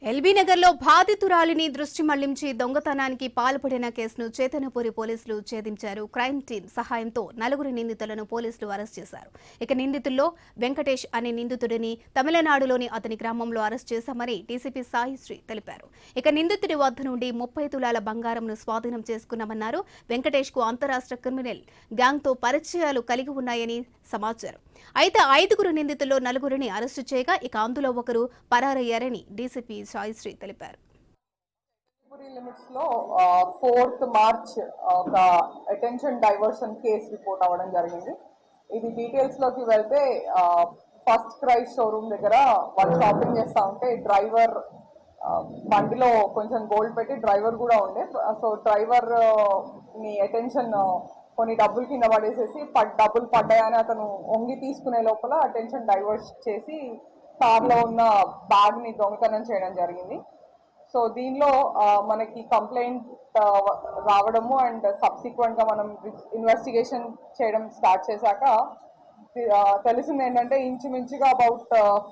LB నగర్లో బాధితురాలిని దృష్టి మళ్లించి దొంగతనానికి పాల్పడిన కేసును చేతనపూరి పోలీసులు ఛేదించారు. క్రైమ్ టీమ్ సహాయంతో నలుగురు నిందితులను పోలీసులు అరెస్ట్ చేశారు. ఇక నిందితుల్లో వెంకటేష్ అనే నిందితుడిని తమిళనాడులోని అతని గ్రామంలో అరెస్ట్ చేశామని డీసీపీ సాయిశ్రీ తెలిపారు. ఇక నిందితుడి వద్ద నుండి 30 తులాల బంగారంను స్వాధీనం చేసుకున్నామన్నారు. వెంకటేష్ కు అంతరాష్ట్ర క్రిమినల్ గ్యాంగ్ తో పరిచయాలు కలిగి ఉన్నాయని సమాచారం. అయితే 5గురు నిందితుల్లో 4గురిని అరెస్టు చేయగా ఇక అందులో ఒకరు పరారయ్యారని డీసీపీ సాయిశ్రీ తెలిపారు. లిమిట్స్ లో 4th మార్చ్ ఒక అటెన్షన్ డైవర్షన్ కేసు రిపోర్ట్ అవ్వడం జరిగింది. ఇది డీటెయిల్స్ లోకి వెళ్తే ఫస్ట్ క్రై షోరూమ్ దగ్గర వాళ్ళు షాపింగ్ చేస్తా ఉంటే డ్రైవర్ బండిలో కొంచెం గోల్డ్ పెట్టి డ్రైవర్ కూడా ఉండే. సో డ్రైవర్ ని అటెన్షన్ కొన్ని డబ్బులు కింద పడేసేసి డబ్బులు పడ్డాయని అతను ఒంగి తీసుకునే లోపల అటెన్షన్ డైవర్ట్ చేసి కార్లో ఉన్న బ్యాగ్ ని దొంగతనం చేయడం జరిగింది. సో దీనిలో మనకి కంప్లైంట్ రావడము అండ్ సబ్సిక్వెంట్ గా మనం ఇన్వెస్టిగేషన్ చేయడం స్టార్ట్ చేశాక తెలిసింది ఏంటంటే ఇంచుమించుగా అబౌట్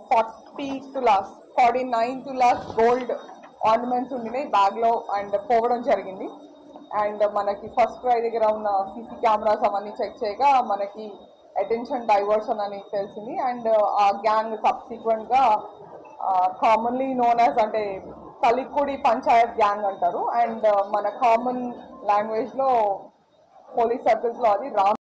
49 తులాస్ గోల్డ్ ఆర్నమెంట్స్ ఉండినాయి బ్యాగ్ లో అండ్ పోవడం జరిగింది. అండ్ మనకి ఫస్ట్ క్రై దగ్గర ఉన్న సీసీ కెమెరాస్ అవన్నీ చెక్ చేయగా మనకి అటెన్షన్ డైవర్షన్ అని తెలిసింది. అండ్ ఆ గ్యాంగ్ సబ్సిక్వెంట్ గా కామన్లీ నోన్ యాజ్ అంటే తలిక్కుడి పంచాయత్ గ్యాంగ్ అంటారు. అండ్ మన కామన్ లాంగ్వేజ్ లో పోలీస్ సర్కిల్స్ లో అది